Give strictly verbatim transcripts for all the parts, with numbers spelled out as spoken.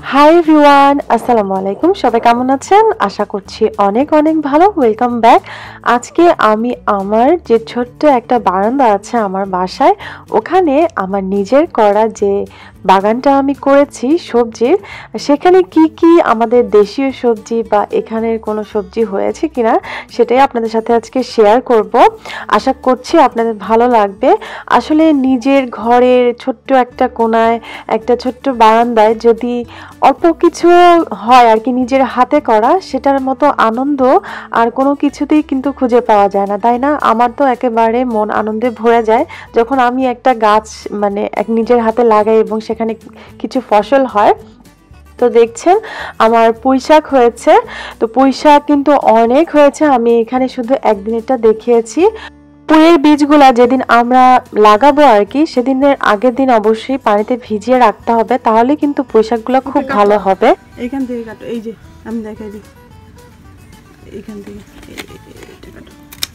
Hi everyone, আসসালামু আলাইকুম। সবাই কেমন আছেন? আশা করছি অনেক অনেক ভালো। Welcome back. আজকে আমি আমার যে ছোট্ট একটা বারান্দা আছে আমার বাসায়, ওখানে আমার নিজের করা যে বাগানটা আমি করেছি সবজির, সেখানে কি কি আমাদের দেশীয় সবজি বা এখানের কোনো সবজি হয়েছে কিনা সেটাই আপনাদের সাথে আজকে শেয়ার করব। আশা করছি আপনাদের ভালো লাগবে। আসলে নিজের ঘরের ছোট্ট একটা কোনায়, একটা ছোট্ট বারান্দায় যদি অল্প কিছু হয় আর কি নিজের হাতে করা, সেটার মতো আনন্দ আর কোনো কিছুতেই কিন্তু খুঁজে পাওয়া যায় না, তাই না? আমার তো একেবারে মন আনন্দে ভরে যায় যখন আমি একটা গাছ মানে এক নিজের হাতে লাগাই এবং সেখানে কিছু ফসল হয়। তো দেখছেন আমার পুঁই শাক হয়েছে। তো পুঁই শাক কিন্তু অনেক হয়েছে, আমি এখানে শুধু একদিনেরটা দেখিয়েছি। পুঁইয়ের বীজগুলা যেদিন আমরা লাগাবো আর কি, সেদিনের আগের দিন অবশ্যই পানিতে ভিজিয়ে রাখতে হবে, তাহলে কিন্তু পুঁই শাকগুলো খুব ভালো হবে। এইখান থেকে কাটো, এই যে আমি দেখাই দিই, এইখান থেকে এইটা কাটো।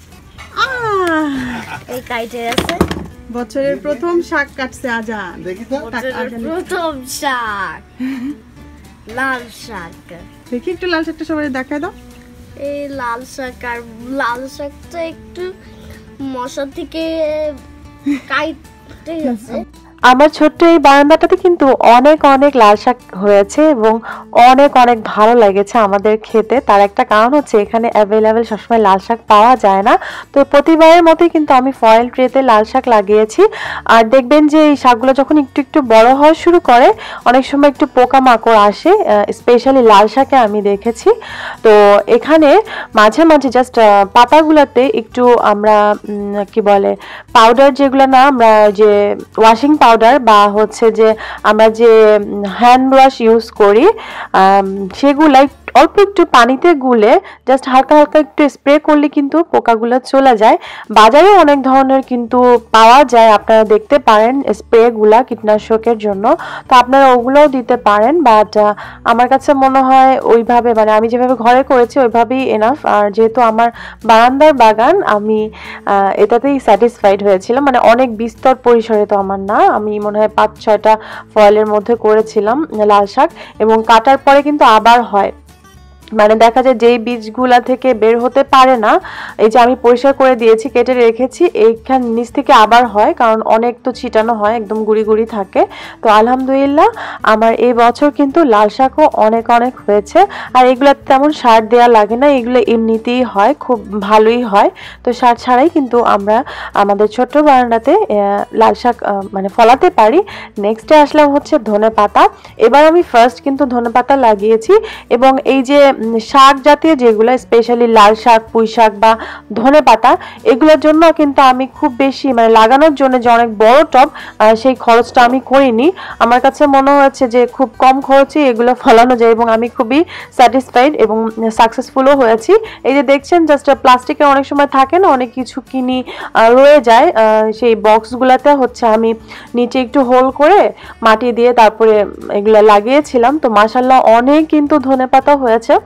এই কাইটে আছে বছরের প্রথম শাক কাটছে আজান। দেখি তো প্রথম শাক, লাল শাক। দেখি একটু লাল শাকটা সবাই দেখাই দাও। এই লাল শাক, আর লাল শাকটা একটু মশা থেকে কাইটে গেছে। আমার ছোট্ট এই বারান্দাটাতে কিন্তু অনেক অনেক লাল শাক হয়েছে এবং অনেক অনেক ভালো লেগেছে আমাদের খেতে। তার একটা কারণ হচ্ছে এখানে অ্যাভেলেবেল সবসময় লাল শাক পাওয়া যায় না। তো প্রতিবারের মতোই কিন্তু আমি ফয়েল ট্রেতে লাল শাক লাগিয়েছি। আর দেখবেন যে এই শাকগুলো যখন একটু একটু বড় হওয়া শুরু করে, অনেক সময় একটু পোকামাকড় আসে, স্পেশালি লাল শাকে আমি দেখেছি। তো এখানে মাঝে মাঝে জাস্ট পাতাগুলোতে একটু আমরা কি বলে পাউডার, যেগুলো না আমরা যে ওয়াশিং পাউডার বা হচ্ছে যে আমরা যে হ্যান্ড ওয়াশ ইউজ করি, সেগুলাই অল্প একটু পানিতে গুলে জাস্ট হালকা হালকা একটু স্প্রে করলে কিন্তু পোকাগুলো চলে যায়। বাজারে অনেক ধরনের কিন্তু পাওয়া যায়, আপনারা দেখতে পারেন স্প্রেগুলা কীটনাশকের জন্য, তো আপনারা ওগুলোও দিতে পারেন। বাট আমার কাছে মনে হয় ওইভাবে, মানে আমি যেভাবে ঘরে করেছি ওইভাবেই এনাফ। আর যেহেতু আমার বারান্দার বাগান, আমি এটাতেই স্যাটিসফাইড হয়েছিলাম। মানে অনেক বিস্তর পরিসরে তো আমার না, আমি মনে হয় পাঁচ ছয়টা ফয়েলের মধ্যে করেছিলাম লাল শাক, এবং কাটার পরে কিন্তু আবার হয়, মানে দেখা যায় যেই বীজগুলা থেকে বের হতে পারে না, এই যে আমি পরিষ্কার করে দিয়েছি, কেটে রেখেছি, এইখান নিচ থেকে আবার হয়, কারণ অনেক তো ছিটানো হয়, একদম গুড়ি গুড়ি থাকে। তো আলহামদুলিল্লাহ আমার এই বছর কিন্তু লাল শাকও অনেক অনেক হয়েছে। আর এগুলো তেমন সার দেওয়া লাগে না, এগুলো এমনিতেই হয়, খুব ভালোই হয়। তো সার ছাড়াই কিন্তু আমরা আমাদের ছোট্ট বারান্দাতে লাল শাক মানে ফলাতে পারি। নেক্সটে আসলাম হচ্ছে ধনে পাতা। এবার আমি ফার্স্ট কিন্তু ধনে পাতা লাগিয়েছি, এবং এই যে শাক জাতীয় যেগুলো, স্পেশালি লাল শাক, পুঁই শাক বা ধনে পাতা, এগুলোর জন্য কিন্তু আমি খুব বেশি মানে লাগানোর জন্য যে অনেক বড় টব, সেই খরচটা আমি করিনি। আমার কাছে মনে হয়েছে যে খুব কম খরচে এগুলো ফলানো যায়, এবং আমি খুবই স্যাটিসফাইড এবং সাকসেসফুলও হয়েছি। এই যে দেখছেন জাস্ট প্লাস্টিকের অনেক সময় থাকে না, অনেক কিছু কিনি রয়ে যায়, সেই বক্সগুলোতে হচ্ছে আমি নিচে একটু হোল করে মাটি দিয়ে তারপরে এগুলো লাগিয়েছিলাম। তো মাশাআল্লাহ অনেক কিন্তু ধনেপাতা হয়েছে।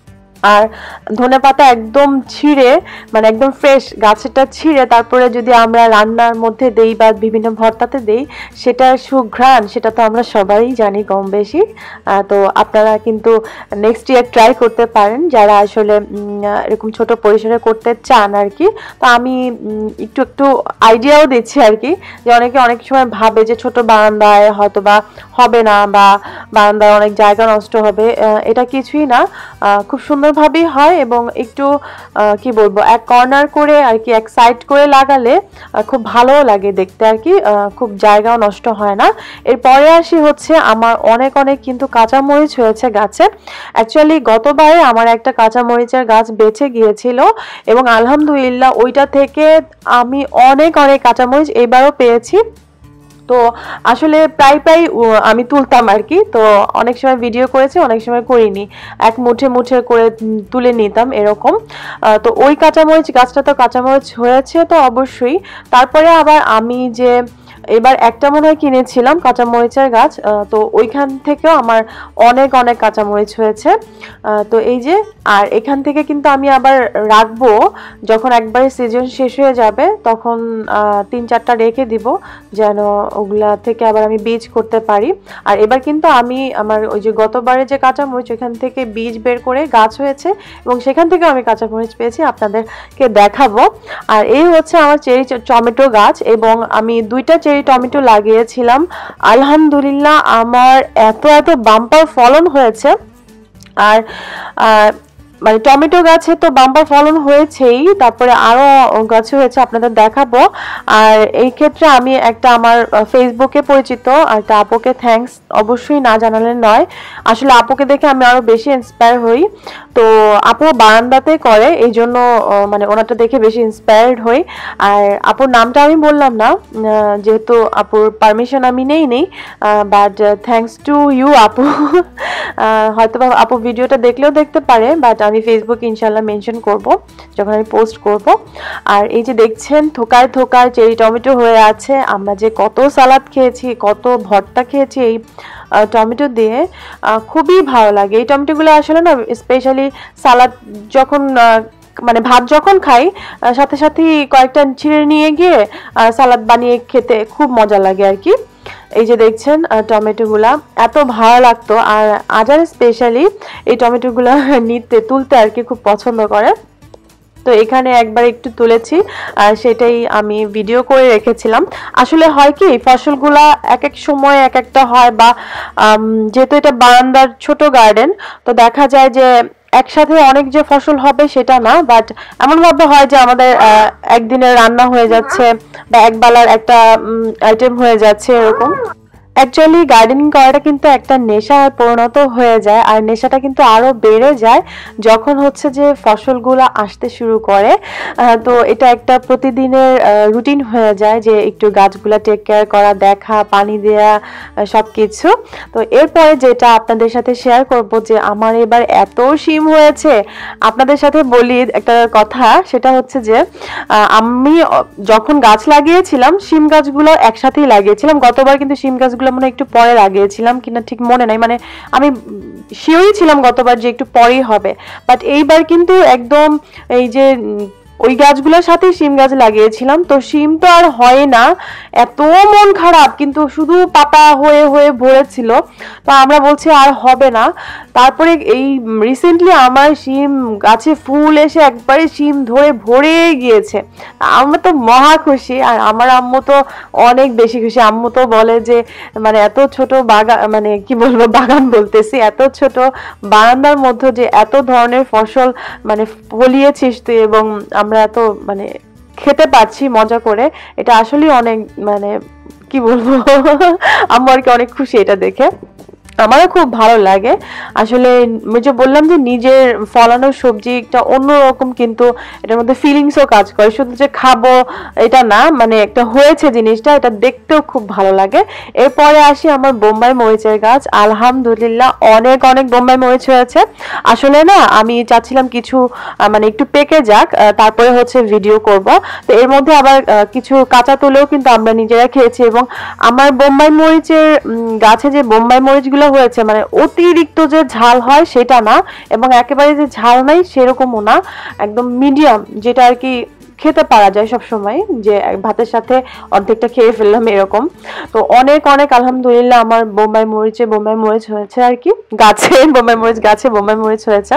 আর ধনে পাতা একদম ছিঁড়ে, মানে একদম ফ্রেশ গাছেরটা ছিঁড়ে তারপরে যদি আমরা রান্নার মধ্যে দেই বা বিভিন্ন ভর্তাতে দেই, সেটার সুঘ্রাণ সেটা তো আমরা সবাই জানি কম বেশি। তো আপনারা কিন্তু নেক্সট ইয়ার ট্রাই করতে পারেন যারা আসলে এরকম ছোট পরিসরে করতে চান আর কি। তো আমি একটু একটু আইডিয়াও দিচ্ছি আর কি, যে অনেকে অনেক সময় ভাবে যে ছোট বারান্দায় হয়তো বা হবে না, বা বারান্দায় অনেক জায়গা নষ্ট হবে। এটা কিছুই না, খুব সুন্দর ভাবেই হয়, এবং একটু কি বলবো এক কর্নার করে আর কি, এক সাইড করে লাগালে খুব ভালো লাগে দেখতে আর কি, খুব জায়গাও নষ্ট হয় না। এরপরে আসি হচ্ছে আমার অনেক অনেক কিন্তু কাঁচামরিচ হয়েছে গাছে। অ্যাকচুয়ালি গতবারে আমার একটা কাঁচামরিচের গাছ বেঁচে গিয়েছিল, এবং আলহামদুলিল্লাহ ওইটা থেকে আমি অনেক অনেক কাঁচামরিচ এবারও পেয়েছি। তো আসলে প্রায় প্রায় আমি তুলতাম আর কি, তো অনেক সময় ভিডিও করেছি, অনেক সময় করিনি, এক মুঠে মুঠে করে তুলে নিতাম এরকম। তো ওই কাঁচামরিচ গাছটা তো কাঁচামরিচ হয়েছে তো অবশ্যই। তারপরে আবার আমি যে এবার একটা মনে হয় কিনেছিলাম কাঁচামরিচের গাছ, তো ওইখান থেকেও আমার অনেক অনেক কাঁচামরিচ হয়েছে। তো এই যে, আর এখান থেকে কিন্তু আমি আবার রাখবো, যখন একবারে সিজন শেষ হয়ে যাবে তখন তিন চারটা রেখে দিব, যেন ওগুলা থেকে আবার আমি বীজ করতে পারি। আর এবার কিন্তু আমি আমার ওই যে গতবারে যে কাঁচামরিচ ওইখান থেকে বীজ বের করে গাছ হয়েছে, এবং সেখান থেকে আমি কাঁচামরিচ পেয়েছি, আপনাদেরকে দেখাবো। আর এই হচ্ছে আমার চেরি টমেটো গাছ, এবং আমি দুইটা চেরি টমেটো লাগিয়েছিলাম। আলহামদুলিল্লাহ আমার এত এত বাম্পার ফলন হয়েছে। আর মানে টমেটো গাছে তো বাম্পার ফলন হয়েছেই, তারপরে আরো গাছে হয়েছে, আপনাদের দেখাবো। আর এই ক্ষেত্রে আমি একটা আমার ফেসবুকে পরিচিত একটা আপুকে থ্যাঙ্কস অবশ্যই না জানালে নয়, আসলে আপুকে দেখে আমি আরো বেশি ইন্সপায়ার হই। তো আপু বারান্দাতে করে, এই জন্য মানে ওনাটা দেখে বেশি ইন্সপায়ার্ড হই। আর আপুর নামটা আমি বললাম না, যেহেতু আপুর পারমিশন আমি নেই নেই বাট থ্যাঙ্কস টু ইউ আপু। হয়তো আপু ভিডিওটা দেখলেও দেখতে পারে, বাট আমি ফেসবুক ইনশাল্লাহ মেনশন করব যখন আমি পোস্ট করব। আর এই যে দেখছেন থোকায় থোকায় চেরি টমেটো হয়ে আছে, আমরা যে কত সালাদ খেয়েছি, কত ভর্তা খেয়েছি এই টমেটো দিয়ে, খুবই ভালো লাগে। এই টমেটোগুলো আসলে না স্পেশালি সালাদ যখন মানে ভাত যখন খাই সাথে সাথে কয়েকটা ছিঁড়ে নিয়ে গিয়ে সালাদ বানিয়ে খেতে খুব মজা লাগে আর কি। এই যে দেখছেন টমেটোগুলা এত ভালো লাগতো, আর আজার স্পেশালি এই টমেটোগুলা নিতে তুলতে আর কি খুব পছন্দ করে। তো এখানে একবার একটু তুলেছি, আর সেটাই আমি ভিডিও করে রেখেছিলাম। আসলে হয় কি ফসলগুলা এক এক সময় এক একটা হয়, বা যেহেতু এটা বারান্দার ছোট গার্ডেন, তো দেখা যায় যে একসাথে অনেক যে ফসল হবে সেটা না, বাট এমন ভাবে হয় যে আমাদের একদিনের রান্না হয়ে যাচ্ছে বা এক বেলার একটা আইটেম হয়ে যাচ্ছে এরকম। অ্যাকচুয়ালি গার্ডেনিং করাটা কিন্তু একটা নেশায় পরিণত হয়ে যায়, আর নেশাটা কিন্তু আরো বেড়ে যায় যখন হচ্ছে যে ফসলগুলো আসতে শুরু করে। তো এটা একটা প্রতিদিনের রুটিন হয়ে যায় যে একটু গাছগুলা টেক কেয়ার করা, দেখা, পানি দেয়া, সবকিছু। তো এরপরে যেটা আপনাদের সাথে শেয়ার করব যে আমার এবার এত শিম হয়েছে। আপনাদের সাথে বলি একটা কথা, সেটা হচ্ছে যে আমি যখন গাছ লাগিয়েছিলাম শিম গাছগুলো একসাথেই লাগিয়েছিলাম। গতবার কিন্তু শিম গাছ মনে একটু পরে লাগিয়েছিলাম কিনা ঠিক মনে নাই, মানে আমি শিওরই ছিলাম গতবার যে একটু পরেই হবে, বাট এইবার কিন্তু একদম এই যে ওই গাছগুলোর সাথে শিম গাছ লাগিয়েছিলাম, তো শিম তো আর হয় না, এত মন খারাপ, কিন্তু শুধু পাতা হয়ে হয়ে ভরেছিল। তো আমরা বলছি আর হবে না। তারপরে এই রিসেন্টলি আমার শিম গাছে ফুল এসে একবারে শিম ধরে ভরে গিয়েছে, আমরা তো মহা খুশি। আর আমার আম্মু তো অনেক বেশি খুশি, আম্মু তো বলে যে মানে এত ছোট বাগান, মানে কি বলবো বাগান বলতেছি, এত ছোট বারান্দার মধ্যে যে এত ধরনের ফসল মানে ফলিয়েছিস তুই, এবং আমরা এত মানে খেতে পাচ্ছি মজা করে, এটা আসলে অনেক মানে কি বলবো আম্মু আর কি অনেক খুশি এটা দেখে। আমারও খুব ভালো লাগে আসলে, আমি যে বললাম যে নিজের ফলানো সবজি একটা অন্যরকম, কিন্তু এটার মধ্যে ফিলিংসও কাজ করে, শুধু যে খাবো এটা না, মানে একটা হয়েছে জিনিসটা এটা দেখতেও খুব ভালো লাগে। এরপরে আসি আমার বোম্বাই মরিচের গাছ। আলহামদুলিল্লাহ অনেক অনেক বোম্বাই মরিচ হয়েছে। আসলে না আমি চাচ্ছিলাম কিছু মানে একটু পেকে যাক, তারপরে হচ্ছে ভিডিও করব। তো এর মধ্যে আবার কিছু কাঁচা তুলেও কিন্তু আমরা নিজেরা খেয়েছি, এবং আমার বোম্বাই মরিচের গাছে যে বোম্বাই মরিচগুলো হয়েছে মানে অতিরিক্ত যে ঝাল হয় সেটা না, এবং একেবারে যে ঝাল নাই সেরকমও না, একদম মিডিয়াম, যেটা আর কি খেতে পারা যায় সব সময়, যে ভাতের সাথে অর্ধেকটা খেয়ে ফেললাম এরকম। তো অনেক অনেক আলহামদুলিল্লাহ আমার বোম্বাই মরিচে বোম্বাই মরিচ হয়েছে আর কি, গাছে বোম্বাই মরিচ গাছে বোম্বাই মরিচ হয়েছে।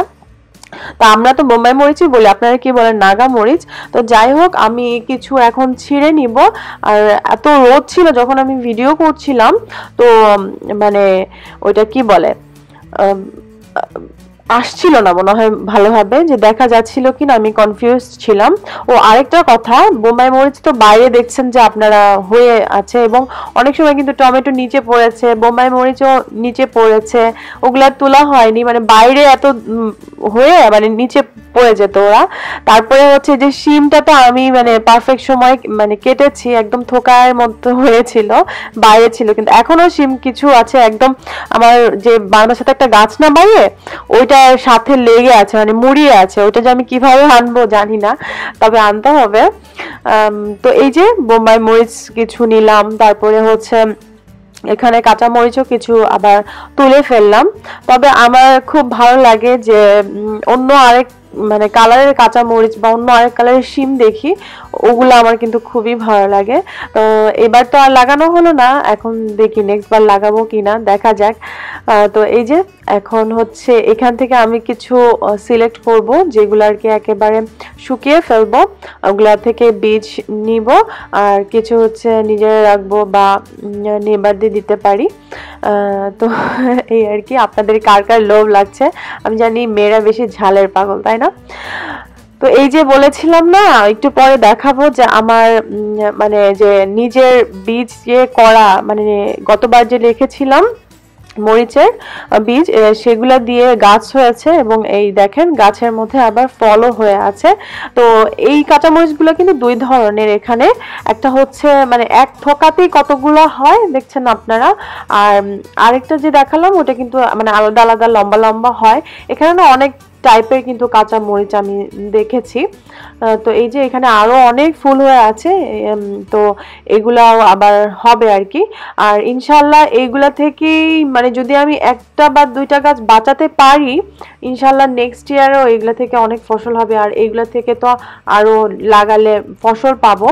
তা আমরা তো বোম্বাই মরিচই বলি, আপনারা কি বলেন নাগা মরিচ। তো যাই হোক আমি কিছু এখন ছিঁড়ে নিব। আর এত রোদ ছিল যখন আমি ভিডিও করছিলাম, তো মানে ওইটা কি বলে আসছিল না মনে হয় ভালোভাবে, যে দেখা যাচ্ছিল কিনা আমি কনফিউজ ছিলাম। ও আরেকটা কথা, বোম্বাই মরিচ তো বাইরে দেখছেন যে আপনারা হয়ে আছে, এবং অনেক সময় কিন্তু টমেটো নিচে পড়েছে, বোম্বাই মরিচও নিচে পড়েছে, ওগুলা তোলা হয়নি, মানে বাইরে এত হয়ে মানে নিচে পড়ে যেত ওরা। তারপরে হচ্ছে যে শিমটা তো আমি মানে পারফেক্ট সময় মানে কেটেছি, একদম থোকার মতো হয়েছিল, বাইরে ছিল, কিন্তু এখনো শিম কিছু আছে একদম আমার যে বারান্দার সাথে একটা গাছ না বাইরে, ওইটার সাথে লেগে আছে, মানে মুড়িয়ে আছে। ওইটা যে আমি কিভাবে আনবো জানি না, তবে আনতে হবে। তো এই যে বোম্বাই মরিচ কিছু নিলাম, তারপরে হচ্ছে এখানে কাঁচা মরিচও কিছু আবার তুলে ফেললাম। তবে আমার খুব ভালো লাগে যে অন্য আরেক মানে কালারের কাঁচা মরিচ বা অন্য আরেক কালারের শিম দেখি, ওগুলো আমার কিন্তু খুবই ভালো লাগে। তো এবার তো আর লাগানো হলো না, এখন দেখি নেক্সট বার লাগাবো কিনা, দেখা যাক। তো এই যে এখন হচ্ছে এখান থেকে আমি কিছু সিলেক্ট করব যেগুলো আর কি একেবারে শুকিয়ে ফেলবো, ওগুলা থেকে বীজ নিব, আর কিছু হচ্ছে নিজেরা রাখবো বা নেবার দিয়ে দিতে পারি। তো এই আর কি, আপনাদের কার কার লোভ লাগছে। আমি জানি মেয়েরা বেশি ঝালের পাগল, তাই না? তো এই যে বলেছিলাম না একটু পরে দেখাবো যে আমার মানে যে নিজের বীজ যে করা, মানে গতবার যে রেখেছিলাম মরিচের বীজ, সেগুলা দিয়ে গাছ হয়েছে, এবং এই দেখেন গাছের মধ্যে আবার ফলও হয়ে আছে। তো এই কাঁচামরিচগুলো কিন্তু দুই ধরনের, এখানে একটা হচ্ছে মানে এক থোকাতেই কতগুলো হয় দেখছেন আপনারা, আর আরেকটা যে দেখালাম ওটা কিন্তু মানে আলাদা আলাদা লম্বা লম্বা হয়। এখানে না অনেক টাইপের কিন্তু কাঁচা মরিচ আমি দেখেছি। তো এই যে এখানে আরো অনেক ফুল হয়ে আছে, তো এগুলাও আবার হবে আর কি। আর ইনশাল্লাহ এইগুলা থেকেই মানে যদি আমি একটা বা দুইটা গাছ বাঁচাতে পারি, ইনশাল্লাহ নেক্সট ইয়ারও এগুলা থেকে অনেক ফসল হবে, আর এইগুলা থেকে তো আরো লাগালে ফসল পাবো।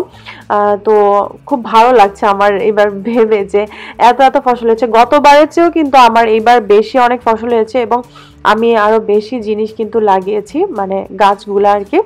তো খুব ভালো লাগছে আমার এবার ভেবে যে এত এত ফসল হয়েছে, গতবারের চেয়েও কিন্তু আমার এইবার বেশি অনেক ফসল হয়েছে, এবং আমি আরো বেশি জিনিস কিন্তু লাগিয়েছি মানে গাছগুলা আর কি।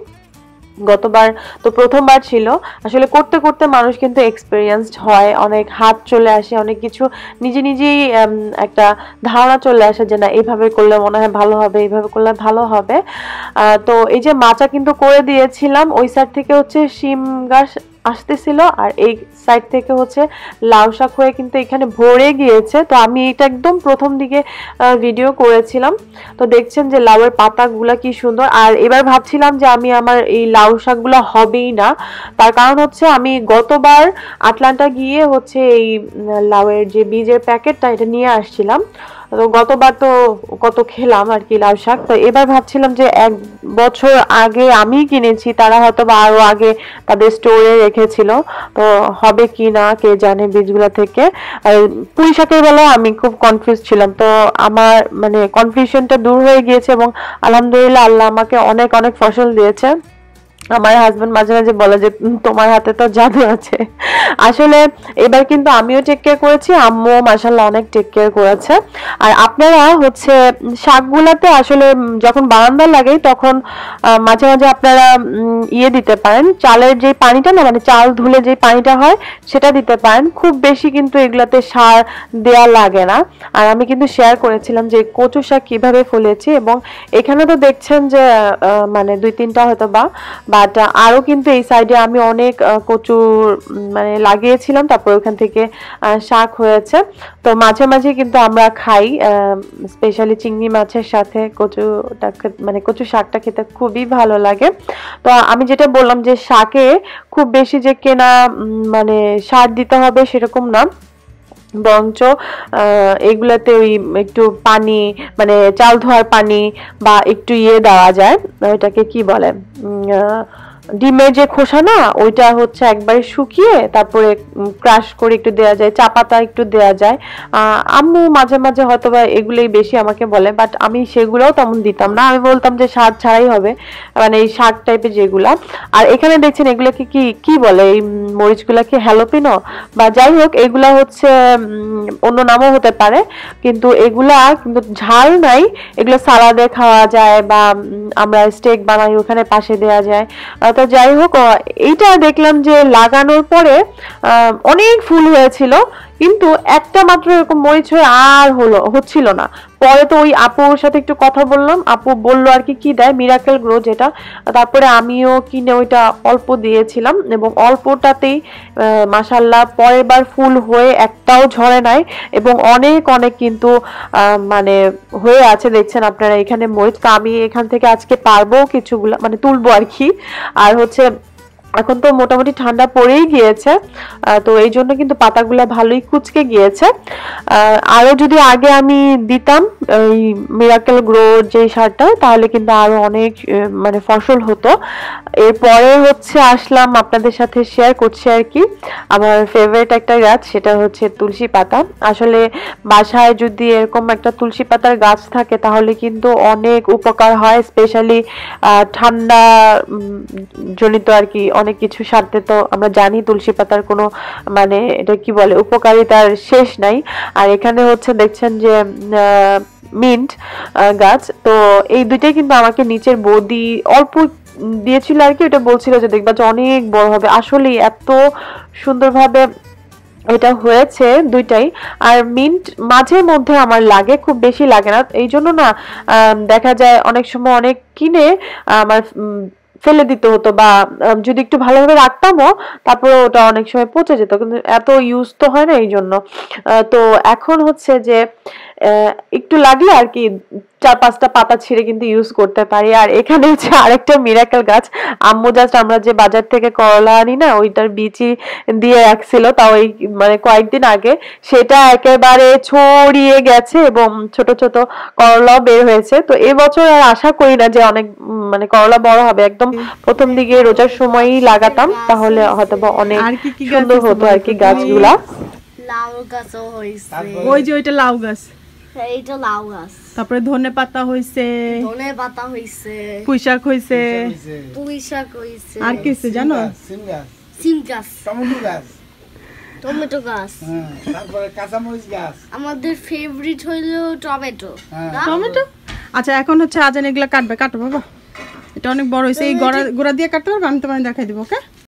গতবার তো প্রথমবার ছিল, আসলে করতে করতে মানুষ কিন্তু এক্সপেরিয়েন্সড হয়, অনেক হাত চলে আসে, অনেক কিছু নিজে নিজেই একটা ধারণা চলে আসে যে না এইভাবে করলে মনে হয় ভালো হবে, এইভাবে করলে ভালো হবে। তো এই যে মাচা কিন্তু করে দিয়েছিলাম, ওই সাইড থেকে হচ্ছে শিম গাছ আসতেছিল, আর এই সাইড থেকে হচ্ছে লাউ শাক হয়ে কিন্তু এখানে ভরে গিয়েছে। তো আমি এটা একদম প্রথম দিকে ভিডিও করেছিলাম, তো দেখছেন যে লাউয়ের পাতাগুলা কি সুন্দর। আর এবার ভাবছিলাম যে আমি আমার এই লাউ শাকগুলো হবেই না, তার কারণ হচ্ছে আমি গতবার আটলান্টা গিয়ে হচ্ছে এই লাউয়ের যে বীজের প্যাকেটটা এটা নিয়ে আসছিলাম, তো গতবার তো কত খেলাম আর কি লাউ শাক। তো এবার ভাবছিলাম যে এক বছর আগে আমি কিনেছি, তারা হয়তো বা আরো আগে তাদের স্টোরে রেখেছিল, তো হবে কি না কে জানে বীজগুলা থেকে। আর পুঁই শাকের বেলায় আমি খুব কনফিউজ ছিলাম, তো আমার মানে কনফিউশনটা দূর হয়ে গিয়েছে, এবং আলহামদুলিল্লাহ আল্লাহ আমাকে অনেক অনেক ফসল দিয়েছে। আমার হাজবেন্ড মাঝে মাঝে বলে যে তোমার হাতে তো জাদু আছে। আসলে এবার কিন্তু আমিও টেক কেয়ার করেছি, আম্মুও মাশাআল্লাহ অনেক টেক কেয়ার করেছে। আর আপনারা হচ্ছে শাকগুলাতে আসলে যখন বারান্দা লাগে তখন মাঝে মাঝে আপনারা ইয়ে দিতে পারেন, চালের যে পানিটা না মানে চাল ধুলে যে পানিটা হয় সেটা দিতে পারেন, খুব বেশি কিন্তু এগুলাতে সার দেয়া লাগে না। আর আমি কিন্তু শেয়ার করেছিলাম যে কচু শাক কিভাবে ফলেছে, এবং এখানে তো দেখছেন যে মানে দুই তিনটা হয়তো বা বাট আরো কিন্তু এই সাইডে আমি অনেক কচু মানে লাগিয়েছিলাম, তারপর ওখান থেকে শাক হয়েছে। তো মাঝে মাঝে কিন্তু আমরা খাই, স্পেশালি চিংড়ি মাছের সাথে কচুটা মানে কচু শাকটা খেতে খুবই ভালো লাগে। তো আমি যেটা বললাম যে শাকে খুব বেশি যে কেনা মানে সার দিতে হবে সেরকম না, বরঞ্চ এগুলাতে ওই একটু পানি মানে চাল ধোয়ার পানি বা একটু ইয়ে দেওয়া যায়, ওইটাকে কি বলে ডিমের যে খোসা না ওইটা হচ্ছে একবারে শুকিয়ে তারপরে ক্রাশ করে একটু দেওয়া যায়, চা পাতা একটু দেওয়া যায়। আম্মু মাঝে মাঝে হয়তো বা এগুলোই বেশি আমাকে বলে, বাট আমি সেগুলোও তেমন দিতাম না, আমি বলতাম যে শাক ছাড়াই হবে, মানে এই শাক টাইপের যেগুলা। আর এখানে দেখছেন এগুলাকে কি কি বলে, এই মরিচগুলাকে হ্যালোপিনো বা যাই হোক, এগুলা হচ্ছে অন্য নামও হতে পারে, কিন্তু এগুলা কিন্তু ঝাল নাই, এগুলো সালাদে খাওয়া যায় বা আমরা স্টেক বানাই ওখানে পাশে দেওয়া যায়। তো যাই হোক, এইটা দেখলাম যে লাগানোর পরে অনেক ফুল হয়েছিল, কিন্তু একটা মাত্র এরকম মরিচ হয়ে আর হলো হচ্ছিল না। পরে তো ওই আপুর সাথে একটু কথা বললাম, আপু বললো আর কি কি দেয়, মিরাকেল গ্রো যেটা। তারপরে আমিও কিনে ওইটা অল্প দিয়েছিলাম এবং অল্পটাতেই মাশাআল্লাহ পরের বার ফুল হয়ে একটাও ঝরে নাই এবং অনেক অনেক কিন্তু মানে হয়ে আছে, দেখছেন আপনারা এখানে মরিচ। তো আমি এখান থেকে আজকে পারবো কিছুগুলা মানে তুলবো আর কি। আর হচ্ছে এখন তো মোটামুটি ঠান্ডা পড়েই গিয়েছে, তো এই জন্য কিন্তু পাতাগুলো ভালোই কুচকে গিয়েছে। আরো যদি আগে আমি দিতাম এই মিরাকেল গ্রো যে সারটা, তাহলে কিন্তু আরো অনেক মানে ফসল হতো। এরপরে হচ্ছে আসলাম আপনাদের সাথে শেয়ার করছি আর কি আমার ফেভারিট একটা গাছ, সেটা হচ্ছে তুলসী পাতা। আসলে বাসায় যদি এরকম একটা তুলসী পাতার গাছ থাকে তাহলে কিন্তু অনেক উপকার হয়, স্পেশালি ঠান্ডা জনিত আর কি অনেক কিছু সারতে। তো আমরা জানি তুলসী পাতার কোনো মানে এটা কি বলে উপকারিতার শেষ নাই। আর এখানে হচ্ছে দেখছেন যে মিন্ট গাছ, তো এই দুইটাই কিন্তু আমাকে নিচের বৌদি অল্প দিয়েছিল আর কি। এটা বলছিল যে দেখবা যে অনেক বড় হবে, আসলে এত সুন্দরভাবে এটা হয়েছে দুইটাই। আর মিন্ট মাঝে মধ্যে আমার লাগে, খুব বেশি লাগে না, এই জন্য না দেখা যায় অনেক সময় অনেক কিনে আমার ফেলে দিতে হতো, বা যদি একটু ভালোভাবে রাখতামও তারপরে ওটা অনেক সময় পচে যেত, কিন্তু এত ইউজ তো হয় না এই জন্য। তো এখন হচ্ছে যে একটু লাগলে আর কি চার পাঁচটা পাতা ছিঁড়ে কিন্তু ইউজ করতে পারি। আর এখানে হচ্ছে আরেকটা মিরাকেল গাছ, আম্মু জাস্ট আমরা যে বাজার থেকে করলা আনি না ওইটার বীজই দিয়ে রাখছিল, তাও এই মানে কয়েকদিন আগে, সেটা একেবারে ছড়িয়ে গেছে এবং ছোট ছোট করলাও বের হয়েছে। তো এবছর আর আশা করি না যে অনেক মানে করলা বড় হবে, একদম প্রথম দিকে রোজার সময়ই লাগাতাম তাহলে হয়তো বা অনেক সুন্দর হতো আর কি গাছগুলা। লাউ গাছও হইছে, ওই যে ওইটা লাউ গাছ, এইটা লাউ গাছ। তারপরে ধনে পাতা হইছে, ধনে পাতা হইছে, পুঁই শাক হইছে, পুঁই শাক হইছে, আর কি হইছে জানো? সিম গাছ, সিম গাছ, টমেটো গাছ, টমেটো গাছ, হ্যাঁ, তারপরে কাঁচামরিচ গাছ। আমাদের ফেভারিট হইলো টমেটো। টমেটো। আচ্ছা এখন হচ্ছে আজান এগুলা কাটবে, কাটো বাবা, এটা অনেক বড় হইছে, এই গোড়া গোড়া দিয়ে কাটতে পারবে, আমি তোমায় দেখাই দেবো। ওকে।